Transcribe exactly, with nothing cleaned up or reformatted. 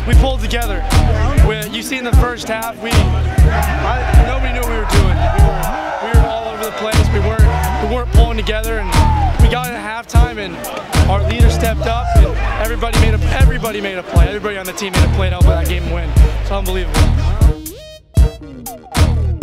we pulled together. We, you see in the first half, we I, nobody knew what we were doing. We were, we were all over the place. We weren't we weren't pulling together, and we got into halftime, and our leader stepped up, and everybody made a everybody made a play. Everybody on the team made a play to help that game win. It's unbelievable.